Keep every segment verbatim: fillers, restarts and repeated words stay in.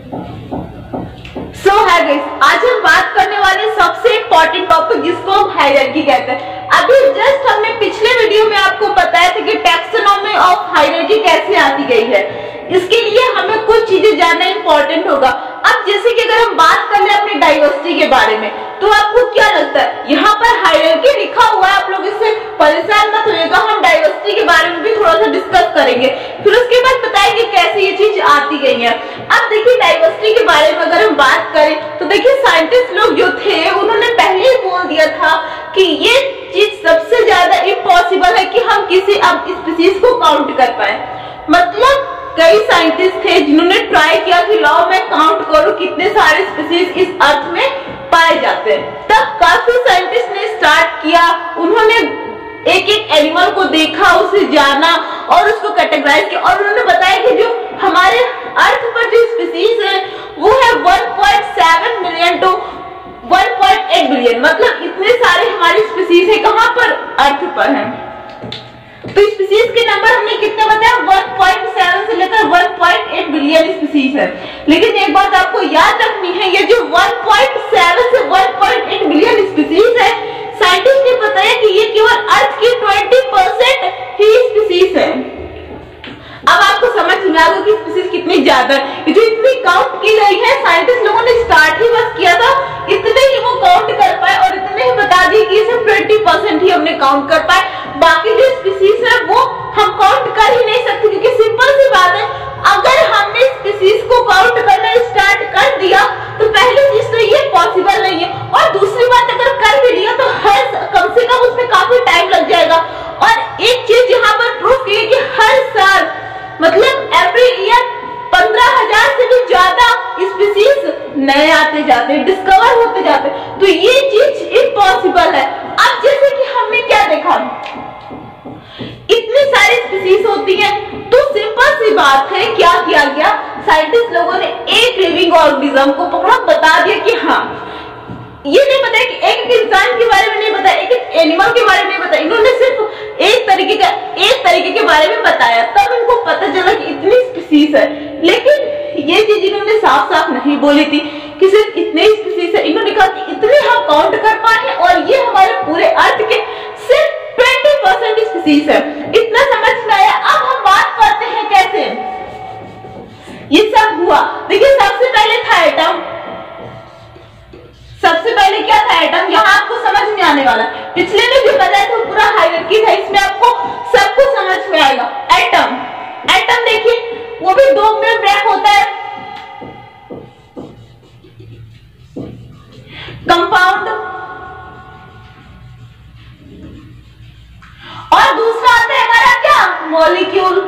सो है गाइस, आज हम बात करने वाले सबसे इम्पोर्टेंट टॉपिक जिसको हम हायरार्की कहते हैं। अभी जस्ट हमने पिछले वीडियो में आपको बताया था कि टैक्सोनॉमी ऑफ हायरार्की कैसे आती गई है। इसके लिए हमें कुछ चीजें जानना इम्पोर्टेंट होगा। अब जैसे कि अगर हम बात कर ले अपनी डाइवर्सिटी के बारे में, तो आपको क्या लगता है यहाँ पर हायरार्की लिखा हुआ है, आप लोग इससे परेशान मत होइएगा। हम डाइवर्सिटी के बारे में भी थोड़ा सा डिस्कस करेंगे, फिर उसके बाद बताएंगे कैसे ये चीज आती गई है। अब देखिए डाइवर्सिटी के बारे में अगर हम बात करें तो देखिए साइंटिस्ट लोग जो थे उन्होंने पहले ही बोल दिया था कि ये चीज सबसे ज्यादा इम्पॉसिबल है कि हम किसी अब स्पीसीज को काउंट कर पाए। मतलब कई साइंटिस्ट थे जिन्होंने ट्राई किया कि लाओ मैं काउंट करूं कितने सारे स्पीसीज इस अर्थ में पाए जाते हैं। तब काफी साइंटिस्ट ने स्टार्ट किया, उन्होंने एक एक एनिमल को देखा, उसे जाना और उसको कैटेगराइज किया, और उन्होंने बताया कि जो हमारे अर्थ पर जो स्पीसीज है वो है one point seven million to one point eight billion. मतलब इतने सारे हमारी स्पीसीज है कहां पर, अर्थ पर है। तो स्पीसीज के नंबर हमने कितने बताया, वन पॉइंट सेवन से लेकर one point eight billion species है। लेकिन एक बात आपको याद रखनी है, ये जो वन पॉइंट सेवन से one point eight billion species है, साइंटिस्ट ने बताया कि ये केवल अर्थ की ट्वेंटी परसेंट ही स्पीसीज है। अब आपको समझ में आ गया कि स्पीसीज कितनी ज्यादा है। जो इतनी काउंट की गई है, साइंटिस्ट लोगों ने स्टार्ट ही बस किया था, इतने ही वो काउंट कर पाए और इतने ही बता दिए कि सिर्फ ट्वेंटी परसेंट ही हमने काउंट कर पाए। बाकी जो स्पीसीज है वो हम काउंट कर ही नहीं सकते, क्योंकि सिंपल सी बात है, अगर हमने स्पीसीज को काउंट करना स्टार्ट कर दिया तो पहली चीज तो ये पॉसिबल नहीं है, और दूसरी बात अगर कर भी लिया तो हर कम से कम उसमें काफी टाइम लग जाएगा। और एक चीज यहाँ पर प्रूफ की है कि हर साल मतलब एवरी ईयर पंद्रह हजार से भी ज्यादा स्पीसीज नए आते जाते हैं, डिस्कवर होते जाते हैं। तो ये चीज इम्पॉसिबल है। अब जैसे कि हमने क्या देखा, इतनी सारी स्पीसीज होती हैं, तो सिंपल सी बात है क्या किया गया, साइंटिस्ट लोगों ने एक लिविंग ऑर्गेनिज्म को पकड़ा, बता दिया कि हाँ, ये नहीं बताया कि एक इंसान के बारे में नहीं बताया, एक एक एनिमल के बारे में नहीं बताया, इन्होंने सिर्फ एक तरीके का एक तरीके के बारे में बताया। तब इनको पता चला कि इतनी स्पीसीज है। लेकिन ये चीज इन्होंने साफ साफ नहीं बोली थी कि सिर्फ इतने स्पीसीज है, इन्होंने कहा कि इतने हम काउंट कर पाए और ये हमारे पूरे अर्थ के सिर्फ ट्वेंटी परसेंट स्पीसीज है। इतना समझ में आया। अब हम बात करते हैं कैसे ये सब हुआ। देखिए सबसे पहले था एटम। सबसे पहले क्या था, एटम। यहाँ आपको समझ में आने वाला, पिछले में जो बताया था पूरा हायरार्की था, इसमें आपको सब कुछ समझ में आएगा। एटम एटम देखिए वो भी दो में ब्रेक होता है, कंपाउंड, और दूसरा आता है हमारा क्या, मॉलिक्यूल।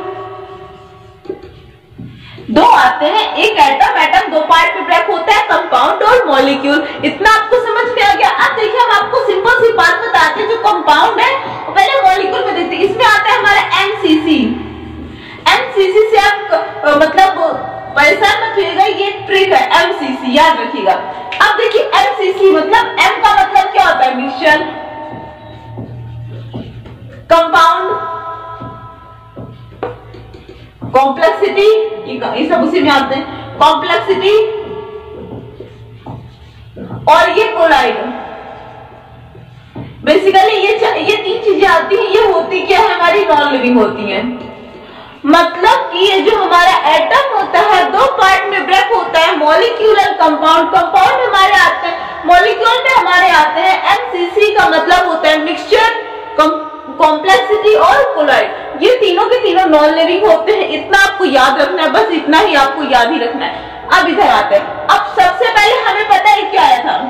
दो आते हैं, एक एटम, एटम दो पार्ट में ब्रेक होता है, कंपाउंड और मॉलिक्यूल। इतना आपको समझ में आ गया। अब देखिए हम आपको सिंपल सी बात बताते हैं, जो कंपाउंड है वो पहले मॉलिक्यूल में देखते हैं। इसमें आता है हमारा एमसीसी। एमसीसी से आप आ, मतलब परेशान मत होइएगा, ये ट्रिक है, एमसीसी याद रखिएगा। अब देखिए एमसीसी मतलब एम का मतलब क्या होता है, मिक्सचर, कंपाउंड, कॉम्प्लेक्सिटी, ये सब उसी में आते हैं, कॉम्प्लेक्सिटी और ये कोलाइड। बेसिकली ये ये तीन चीजें आती हैं। ये होती क्या है, हमारी नॉन लिविंग होती हैं। मतलब कि ये जो हमारा एटम होता है दो पार्ट में ब्रेक होता है, मॉलिक्यूल और कंपाउंड। कंपाउंड हमारे आते हैं, मॉलिक्यूल में हमारे आते हैं एमसीसी का मतलब होता है मिक्सचर, कॉम्प्लेक्सिटी और कोलाइड। ये तीनों के तीनों नॉन लिविंग होते हैं। इतना आपको याद रखना है, बस इतना ही आपको याद ही रखना है। अब इधर आते हैं। अब सबसे पहले हमें पता है क्या आया था,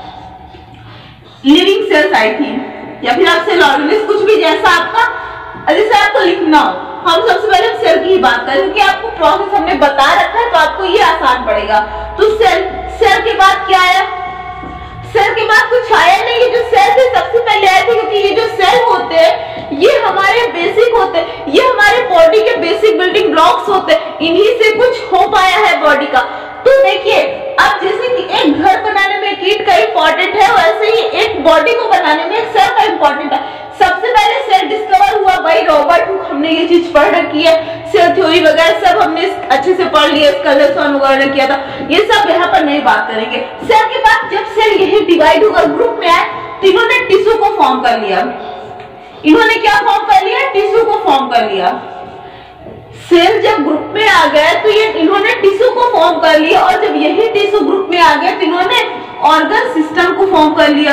लिविंग सेल्स आई थी, या फिर आप सेल ऑर्गेनिज्म, कुछ भी जैसा आपका जैसे आपको लिखना हो। हम सबसे पहले सेल की ही बात करें, क्योंकि आपको प्रोसेस हमने बता रखा है तो आपको ये आसान पड़ेगा। तो सेल, सेल के बाद क्या आया, सेल के बाद कुछ आया नहीं। ये जो सेल थे सबसे पहले आए थे, क्योंकि ये जो सेल होते हैं ये हमारे बेसिक होते हैं, ये हमारे बॉडी के बेसिक बिल्डिंग ब्लॉक्स होते हैं, इन्हीं से कुछ हो पाया है बॉडी का। तो देखिए अब जैसे कि एक घर बनाने में एक ईंट का इंपॉर्टेंट है, वैसे ही एक बॉडी को बनाने में एक सेल का इंपॉर्टेंट है। सबसे पहले सेल डिस्कवर हुआ बाय रॉबर्ट हुक। हमने ये चीज पढ़ रखी है, सेल थ्योरी वगैरह सब हमने अच्छे से पढ़ लिया, इसका लेसन हुआ वगैरह किया था, ये सब यहाँ पर नहीं बात करेंगे। सेल के बाद जब सेल यही डिवाइड होकर ग्रुप में आए तो इन्होंने टिश्यू को फॉर्म कर लिया। इन्होंने क्या फॉर्म कर लिया? टिश्यू को फॉर्म कर लिया। सेल जब ग्रुप में आ गए तो ये इन्होंने टिश्यू को फॉर्म कर लिया, और जब यही टिश्यू ग्रुप में आ गए तो इन्होंने ऑर्गन सिस्टम को फॉर्म कर लिया,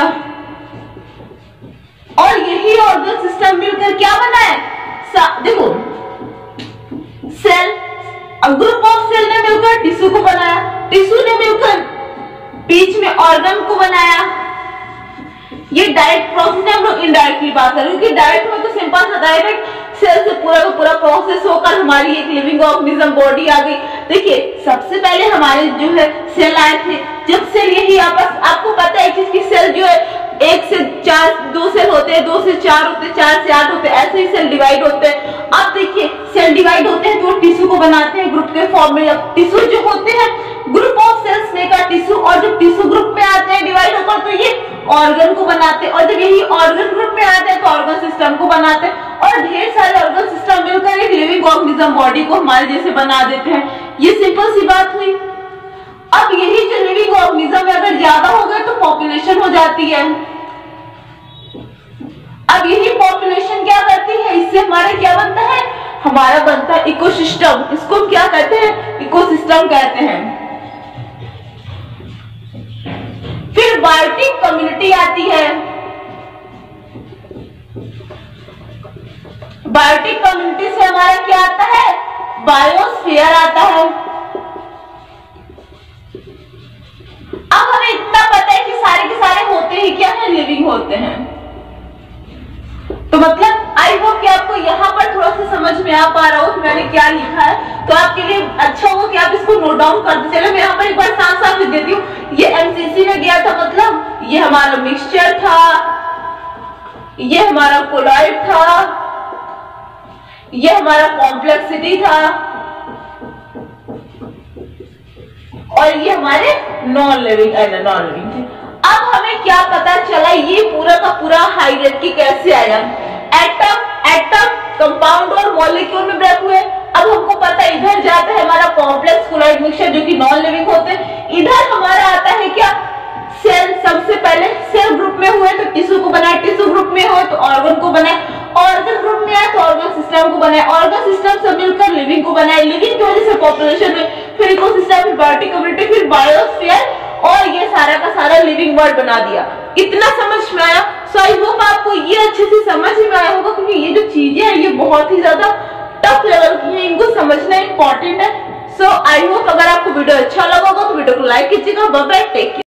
और यही ऑर्गन सिस्टम मिलकर क्या बना है? देखो, सेल, ग्रुप ऑफ सेल ने मिलकर टिश्यू को बनाया, टिश्यू ने मिलकर बीच में ऑर्गन को बनाया। ये डायरेक्ट प्रोसेस है, हम लोग इनडायरेक्टली बात कर रहे हैं, क्योंकि डायरेक्ट में तो सिंपल सा डायरेक्ट सेल से पूरा का पूरा प्रोसेस होकर हमारी एक लिविंग ऑर्गेनिज्म बॉडी आ गई। देखिए, सबसे पहले हमारे जो है सेल आए थे, जब सेल यही आपस, आपको पता है कि सेल जो है एक से चार, दो सेल होते हैं, दो से चार होते हैं, चार से आठ होते हैं, ऐसे ही सेल डिवाइड होते हैं। अब देखिए, सेल डिवाइड होते हैं तो टिश्यू को बनाते हैं ग्रुप के फॉर्म में। टिश्यू जो होते हैं group of cells maker tissue, और जब टिश्यू ग्रुप में आते हैं डिवाइड होकर तो ये ऑर्गन को बनाते हैं, और जब यही ऑर्गन ग्रुप में आते हैं तो ऑर्गन सिस्टम को बनाते हैं, और ढेर सारे ऑर्गन सिस्टम मिलकर एक लिविंग ऑर्गेनिज्म बॉडी को हमारे जैसे बना देते हैं। ये सिंपल सी बात हुई। अब यही जो लिविंग ऑर्गेनिज्म है अगर ज्यादा हो गए तो पॉपुलेशन हो जाती है। अब यही पॉपुलेशन क्या करती है? इससे हमारे क्या बनता है? हमारा बनता है इकोसिस्टम। इसको हम क्या कहते हैं? इकोसिस्टम कहते हैं। फिर बायोटिक कम्युनिटी आती है। बायोटिक कम्युनिटी से हमारा क्या आता है? बायोस्फीयर आता है। अब हमें इतना पता है कि सारे के सारे होते ही क्या है? लिविंग होते हैं। तो मतलब आई होप कि आपको यहाँ पर थोड़ा सा समझ में आ पा रहा हो कि मैंने क्या लिखा है, तो आपके लिए अच्छा होगा कि आप इसको नोट डाउन कर दे। चलो मैं यहाँ पर एक बार साफ साफ लिख देती हूँ। ये एमसीसी में गया था, मतलब ये हमारा मिक्सचर था, ये हमारा कोलॉइड था, ये हमारा कॉम्प्लेक्सिटी था, और ये हमारे non living and non living थे। अब हमें क्या पता चला? ये पूरा का पूरा हायरार्की कैसे आया? एटम, एटम, कंपाउंड और मॉलिक्यूल में ब्रेक हुए। अब हमको पता है इधर जाता है हमारा कॉम्प्लेक्स कोलॉइड मिक्सचर जो कि नॉन लिविंग होते हैं। इधर हमारा आता है क्या? सेल। सबसे पहले सेल ग्रुप में हुए तो टिश्यू को बनाए, टिश्यू ग्रुप में हो तो ऑर्गन को बनाए, ऑर्गन ग्रुप में आए तो ऑर्गन सिस्टम को बनाए, ऑर्गन सिस्टम से मिलकर लिविंग को बनाए, लिविंग की वजह से पॉपुलेशन में, फिर इकोसिस्टम, फिर बायोटिक कम्युनिटी, फिर बायोस्फीयर, और ये सारा का सारा लिविंग वर्ल्ड बना दिया। इतना समझ में आया? सो आई होप आपको ये अच्छे से समझ में आया होगा, क्योंकि ये जो चीजें हैं ये बहुत ही ज्यादा टफ लेवल की हैं, इनको समझना इंपॉर्टेंट है। सो आई होप अगर आपको वीडियो अच्छा लगा होगा तो वीडियो को लाइक कीजिएगा। Bye bye, take care.